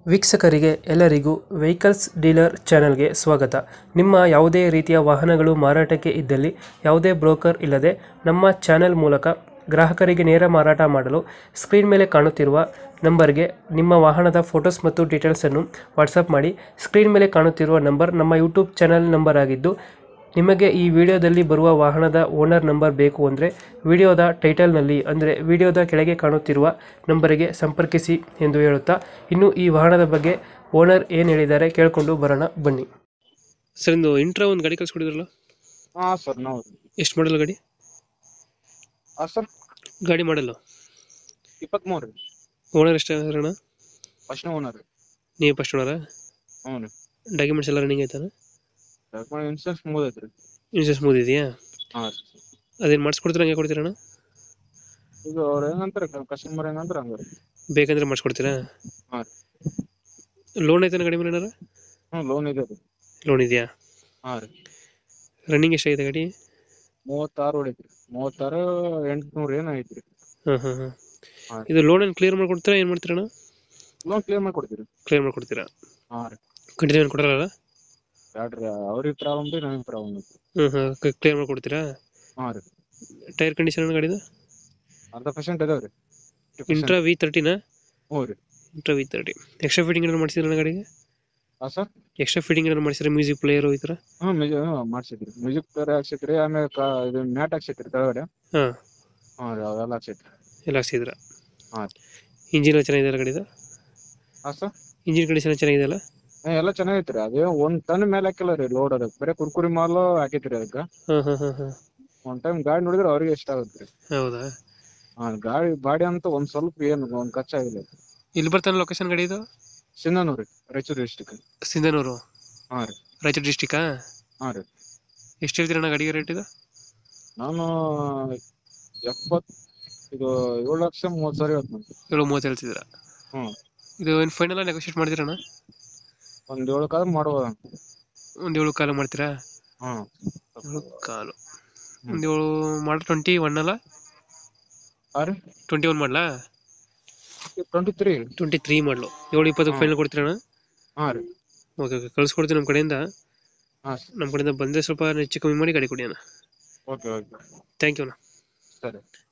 ವೀಕ್ಷಕರಿಗೆ ಎಲ್ಲರಿಗೂ vehicles dealer ಚಾನೆಲ್ಗೆ ಸ್ವಾಗತ. ನಿಮ್ಮ ಯಾವುದೇ ರೀತಿಯ ವಾಹನಗಳು ಮಾರಾಟಕ್ಕೆ ಇದ್ದಲ್ಲಿ ಯಾವುದೇ ಬ್ರೋಕರ್ ಇಲ್ಲದೆ ನಮ್ಮ ಚಾನೆಲ್ ಮೂಲಕ ಗ್ರಾಹಕರಿಗೆ ನೇರ ಮಾರಾಟ ಮಾಡಲು ಸ್ಕ್ರೀನ್ ಮೇಲೆ ಕಾಣುತ್ತಿರುವ ನಂಬರ್ಗೆ ನಿಮ್ಮ ವಾಹನದ ಫೋಟೋಸ್ ಮತ್ತು ಡೀಟೇಲ್ಸನ್ನು ವಾಟ್ಸಪ್ ಮಾಡಿ. ಸ್ಕ್ರೀನ್ ಮೇಲೆ ಕಾಣುತ್ತಿರುವ ನಂಬರ್ ನಮ್ಮ ಯೂಟ್ಯೂಬ್ ಚಾನೆಲ್ ನಂಬರ್ ಆಗಿದ್ದು, ನಿಮಗೆ ಈ ವಿಡಿಯೋದಲ್ಲಿ ಬರುವ ವಾಹನದ ಓನರ್ ನಂಬರ್ ಬೇಕು ಅಂದರೆ ವಿಡಿಯೋದ ಟೈಟಲ್ನಲ್ಲಿ ಅಂದರೆ ವಿಡಿಯೋದ ಕೆಳಗೆ ಕಾಣುತ್ತಿರುವ ನಂಬರಿಗೆ ಸಂಪರ್ಕಿಸಿ ಎಂದು ಹೇಳುತ್ತಾ, ಇನ್ನು ಈ ವಾಹನದ ಬಗ್ಗೆ ಓನರ್ ಏನು ಹೇಳಿದ್ದಾರೆ ಕೇಳಿಕೊಂಡು ಬರೋಣ ಬನ್ನಿ. ಸರ್, ಒಂದು ಇಂಟ್ರಾ ಒಂದು ಗಾಡಿ ಕಳಿಸ್ಕೊಡಿದ್ರಲ್ಲ, ಹಾ ಸರ್ ನಾವು ಎಷ್ಟು ಮಾಡಲ್ಲ ಗಾಡಿ? ಸರ್ ಗಾಡಿ ಮಾಡಲ್ಲ 23 ಓನರ್ ಎಷ್ಟು? First owner. ನೀವು ಫಸ್ಟ್ ಓನರಾ? ಹ್ಞೂ ರೀ. ಡಾಕ್ಯುಮೆಂಟ್ಸ್ ಎಲ್ಲ ರನ್ನಿಂಗ್ ಆಯ್ತಾನ? ಇನ್ಸೂರೆನ್ಸ್ ಮುಗಿದೈತ್ರಿ. ಇನ್ಸೂರೆನ್ಸ್ ಮುಗಿದಿದೆಯಾ? ಹಾಂ ರೀ. ಅದೇನು ಮಾಡಿಸ್ಕೊಡ್ತೀರ, ಹಂಗೆ ಕೊಡ್ತೀರಣ್ಣ? ಈಗ ಅವ್ರು ಏನಂತಾರೆ ಕಸ್ಟಮರ್ ಏನಂತಾರೆ ಹಂಗೆ ರೀ. ಬೇಕಂದ್ರೆ ಮಾಡಿಸ್ಕೊಡ್ತೀರಾ? ಹಾಂ ರೀ. ಲೋನ್ ಐತಾನ ಗಾಡಿ ಮೇಲೆ ಏನಾರ? ಹ್ಞೂ ಲೋನ್ ಇದೆ ರೀ. ಲೋನ್ ಇದೆಯಾ? ಹಾಂ ರೀ. ರನ್ನಿಂಗ್ ಎಷ್ಟಾಗಿದೆ ಗಾಡಿ? 36 ಹೊಡೈತ್ರಿ. 36 800 ಏನೋ ಐತ್ರಿ. ಹಾಂ ಹಾಂ ಹಾಂ. ಹಾಂ ರೀ. ಇದು ಲೋನ್ ಏನು ಕ್ಲಿಯರ್ ಮಾಡ್ಕೊಡ್ತೀರಾ, ಏನು ಮಾಡ್ತೀರಣ್ಣ? ಲೋನ್ ಕ್ಲಿಯರ್ ಮಾಡಿ ಕೊಡ್ತೀರಿ. ಕ್ಲಿಯರ್ ಮಾಡ್ಕೊಡ್ತೀರಾ? ಹಾಂ ರೀ. ಕಂಟಿನ್ಯೂ ಏನು ಕೊಡಲ್ಲ? ಬ್ಯಾಡ್ರಿ, ಅವ್ರಿಗೆ ಪ್ರಾಬ್ಲಮ್ ರೀ, ನಮಗೆ ಪ್ರಾಬ್ಲಮ್ ಐತಿ. ಹಾಂ ಹಾಂ, ಕ್ಲಿಯರ್ ಮಾಡ್ಕೊಡ್ತೀರಾ? ಹಾಂ ರೀ. ಟೈರ್ ಕಂಡೀಷನ್ ಗಾಡಿದು? 100% ಇದಾವೆ ರೀ. ಇಂಟ್ರಾ V30ನಾ? ಹ್ಞೂ ರೀ. Intra V30. ಎಕ್ಸ್ಟ್ರಾ ಫಿಟ್ಟಿಂಗ್ ಏನಾದ್ರು ಮಾಡಿಸಿದ್ರೆ ಗಾಡಿಗೆ? ಹಾಂ ಸರ್. ಎಕ್ಸ್ಟ್ರಾ ಫಿಟ್ಟಿಂಗ್ ಏನಾದ್ರು ಮಾಡಿಸಿದ್ರೆ, ಮ್ಯೂಸಿಕ್ ಪ್ಲೇಯರು ಈ ಥರ? ಹ್ಞೂ ಮಾಡ್ಸಿದ್ರಿ. ಮ್ಯೂಸಿಕ್ ಪ್ಲೇಯರ್ ಹಾಕ್ಸಿದ್ರಿ, ಆಮೇಲೆ ಇದು ಮ್ಯಾಟ್ ಹಾಕ್ಸಿದ್ರಿ ಕೆಳಗಡೆ. ಹಾಂ ಹಾಂ ರೀ, ಅವೆಲ್ಲ ಹಾಕ್ಸಿದ್ರಿ. ಎಲ್ಲ ಹಾಕ್ಸಿದ್ರ? ಹಾಂ ರೀ. ಇಂಜಿನ್ ಚೆನ್ನಾಗಿದೆ ಗಾಡಿದು? ಹಾಂ ಸರ್. Engine condition ಚೆನ್ನಾಗಿದೆಯಲ್ಲ? ಎಲ್ಲ ಚೆನ್ನಾಗೈತ್ರಿ. ಅದೇ 1 ಟನ್ ಮೇಲೆ ಹಾಕಿಲ್ಲ ರೀ ಲೋಡ್. ಅದಕ್ಕೆ ಬರೀ ಕುರ್ಕುರಿ ಮಾಲು ಹಾಕೈತ್ರಿ ಅದಕ್ಕೆ. ಹಾಂ ಹಾಂ ಹಾಂ ಹಾಂ. ಒನ್ ಟೈಮ್ ಗಾಡಿ ನೋಡಿದ್ರೆ ಅವ್ರಿಗೆ ಇಷ್ಟ ಆಗುತ್ತೆ. ಹೌದಾ? ಗಾಡಿ ಬಾಡಿ ಅಂತ ಒಂದ್ ಸ್ವಲ್ಪ ಏನು ಒಂದ್ ಖರ್ಚಾಗಿಲ್ಲ. ಇಲ್ಲಿ ಬರ್ತಾನೆ ಲೊಕೇಶನ್ ಗಾಡಿ ಇದು? ಸಿಂಧನೂರು ರೀ, ರಾಯಚೂರು ಡಿಸ್ಟಿಕ್. ಸಿಂಧನೂರು? ಹಾಂ ರೀ. ರಾಯಚೂರು ಡಿಸ್ಟಿಕಾ? ಹಾಂ ರೀ. ಎಷ್ಟು ಹೇಳ್ತೀರಣ್ಣ ಗಾಡಿಗೆ ರೇಟ್ ಇದು? ನಾನು 7,30,000 ಇವತ್ತು ನಾನು. 730 ಹೇಳ್ತಿದ್ದೀರಾ? ಹ್ಞೂ. ಇದು ಏನು ಫೈನಲ್ ನೆಗೋಷಿಯೇಟ್ ಮಾಡ್ತೀರಣ್ಣ? ಒಂದ್ 7 ಕಾಲ ಮಾಡ್ಬೋದ? ಒಂದು 7 ಕಾಲು ಮಾಡ್ತೀರಾ? ಹ್ಞೂ. 7 ಕಾಲು ಒಂದು 7 ಮಾಡಿ 21 ಅಲ್ಲ? ಹಾಂ ರೀ. 21 ಮಾಡಲಾ? 23. 23 ಮಾಡಲು 720 ಫೈನಲ್ ಕೊಡ್ತೀರಣ್ಣ? ಹಾಂ ರೀ. ಓಕೆ ಓಕೆ, ಕಳಿಸ್ಕೊಡ್ತೀನಿ ನಮ್ಮ ಕಡೆಯಿಂದ. ಹಾಂ ನಮ್ಮ ಕಡೆಯಿಂದ ಬಂದರೆ ಸ್ವಲ್ಪ ಹೆಚ್ಚು ಕಮ್ಮಿ ಮಾಡಿ ಗಾಡಿ ಕೊಡಿ ಅಣ್ಣ. Okay okay. ಥ್ಯಾಂಕ್ ಯು ಅಣ್ಣ. ಸರಿ.